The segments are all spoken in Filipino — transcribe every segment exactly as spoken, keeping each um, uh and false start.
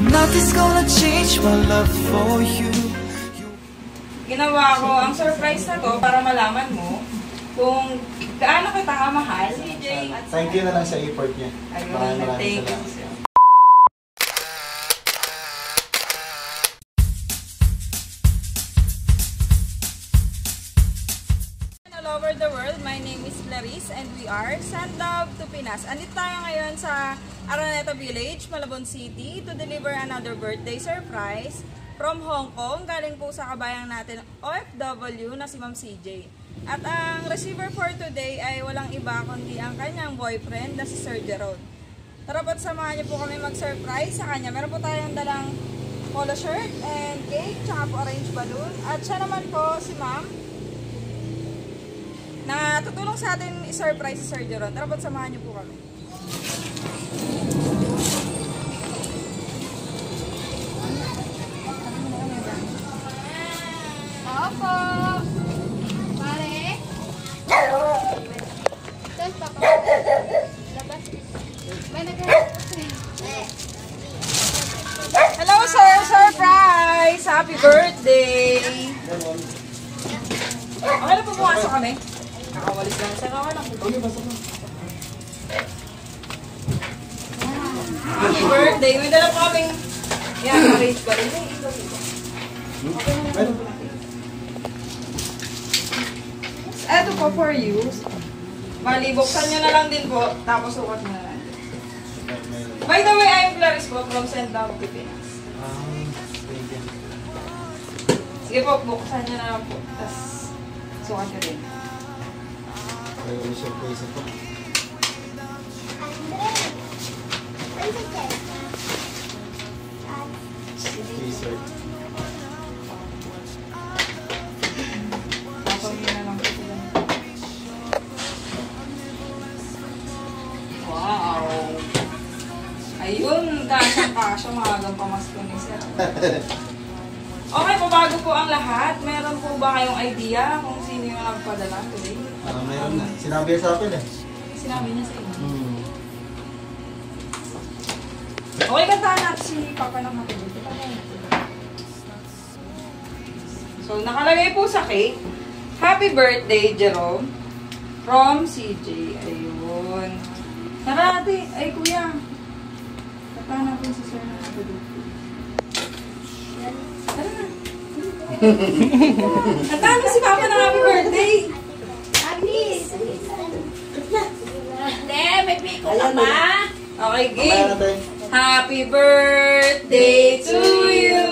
Nothing's gonna change my love for you. Ginawa ko ang surprise na to para malaman mo kung gaano kita kamahal. Thank you na lang sa effort niya. Ayun, thank you. All over the world, my name is Clarice and we are Send Love to Pinas. Andito tayo ngayon sa Araneta Village, Malabon City to deliver another birthday surprise from Hong Kong. Galing po sa kabayang natin O F W na si Ma'am C J. At ang receiver for today ay walang iba kundi ang kanyang boyfriend na si Sir Gerald. Tara po't samahan niyo po kami mag-surprise sa kanya. Meron po tayong dalang polo shirt and cake, tsaka po orange balloon. At siya naman po si Ma'am na tutulong sa atin i-surprise si Sir Gerald. Tara po't samahan niyo po kami. Opo! Pare? Saan pa pa? Labas. May naghahanap. Hello sir! Surprise! Happy birthday! Okay na po pumasok kami. Nakawalis lang sir. Okay lang po. Happy birthday! May dala po kaming yan, orange ba rin? Eto po for you. Bali, buksan nyo na lang din po. Tapos sukat nyo na lang. By the way, I'm Clarice po from Send Love to Pinas. Sige po, buksan nyo na lang po. Tapos sukat nyo din. Ay, surprise ito. T-shirt. Wow! Ayun, kasang-kasya maagang pamasko ni sir. Okay po, bago po ang lahat, meron po ba kayong idea kung sino yung nagpadala today? Ah, mayroon na. Sinabi sa akin eh. Sinabi niya sa inyo. Hmm. Okay, kantahan natin si Papa ng matulog. So, nakalagay po sa cake, Happy Birthday, Jerome, from C J. Ayun. Tara ate. Ay, kuya. Kantahan natin si Sir ng matulog. Tara na. Kantahan mo si Papa ng Happy Birthday. Agnes! Ate, may piko ka ba? Okay, game. Happy birthday to you.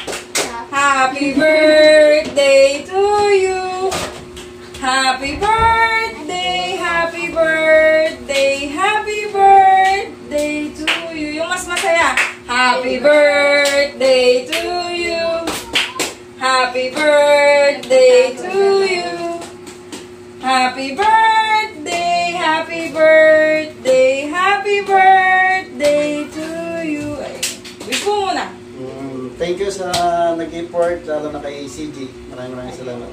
Happy birthday to you. Happy birthday, happy birthday, happy birthday to you. Yung mas masaya. Happy birthday to you. Happy birthday to you. Happy birthday, happy birthday, happy birthday to you. Ay, wish mo muna. Mm, thank you sa nag-import, lalo na kay C G. Maraming maraming salamat.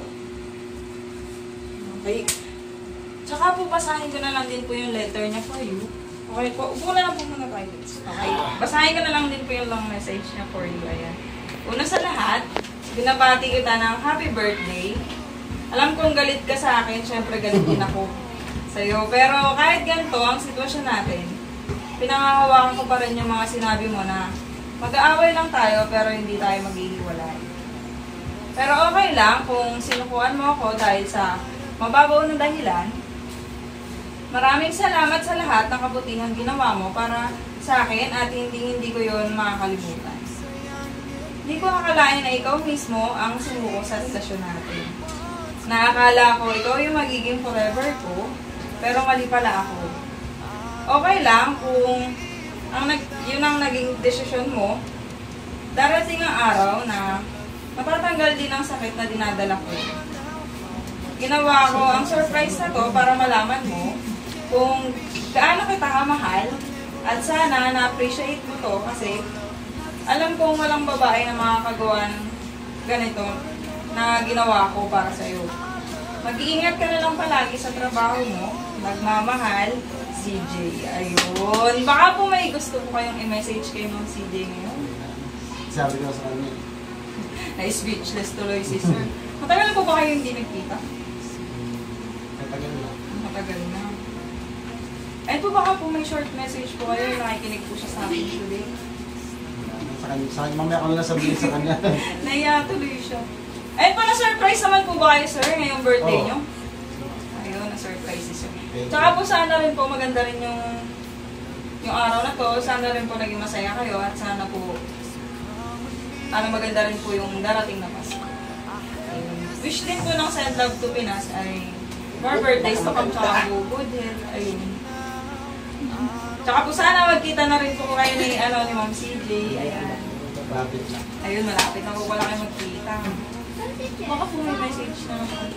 Okay. Tsaka po basahin ko na lang din po yung letter niya for you. Okay po. Upo na lang po muna tayo. Okay. Basahin ko na lang din po yung long message niya for you. Ayan. Una sa lahat, binabati kita ng happy birthday. Alam kong galit ka sa akin, syempre galit din ako sa'yo. Pero kahit ganito ang sitwasyon natin, pinangahawakan ko pa rin yung mga sinabi mo na mag-aaway lang tayo pero hindi tayo maghihiwalay. Pero okay lang kung sinukuan mo ako dahil sa mababaw na dahilan. Maraming salamat sa lahat ng kabutihang ginawa mo para sa akin at hindi hindi ko yon makakalimutan. Hindi ko akalain na ikaw mismo ang sumuko sa relasyon natin. Naakala ko ikaw yung magiging forever ko, pero mali pala ako. Okay lang kung ang nag, yun ang naging desisyon mo, darating ang araw na matatanggal din ang sakit na dinadala ko. Ginawa ko ang surprise na to para malaman mo kung gaano kita kamahal at sana na-appreciate mo to kasi alam kong walang babae na makakagawa ng ganito na ginawa ko para sa'yo. Mag-iingat ka na lang palagi sa trabaho mo, magmamahal, C J. Ayun. Baka po may gusto po kayong i-message kay Ma'am C J ngayon. Sabi ko sa kanya. Na-speechless tuloy si Sir. Matagal na po ba kayo hindi nagkita? Katagal na. Matagal na. Ayun po baka po may short message po kayo. Nakikinig po siya sa akin today. Sa kanya, sa kanya, mamaya ko na lang sabihin sa kanya. Naiya tuloy siya. Ayun po, na-surprise naman po ba kayo, Sir, ngayong birthday Oo. nyo? Ayun, na-surprise si Sir. Thank you. Tsaka po sana rin po maganda rin yung yung araw na to. Sana rin po naging masaya kayo at sana po ano maganda rin po yung darating na Pasko. Ayun. Wish din po ng Send Love to Pinas ay more birthdays to come tsaka po good health. Ayun. Tsaka po sana magkita na rin po kayo ni, ano, ni Ma'am C J. Ayan. Rapid na. Ayun, malapit na po pala kayo magkita. Baka po may message na naman.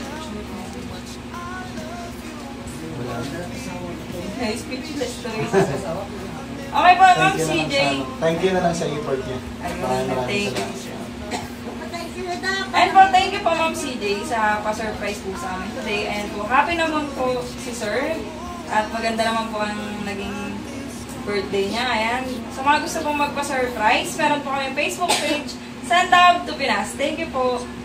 Wala. Hey, speechless tuloy. Okay po, Ma'am Thank you C na lang J. sa- Thank you na lang sa effort niya. Ayun, Maraming maraming thank you. salamat. And po, thank you po Ma'am C J sa pa-surprise po sa amin today. And po, happy naman po si Sir. At maganda naman po ang naging birthday niya. Ayan. Sa mga gusto pong magpa-surprise, meron po kami Facebook page, Send Love to Pinas. Thank you po.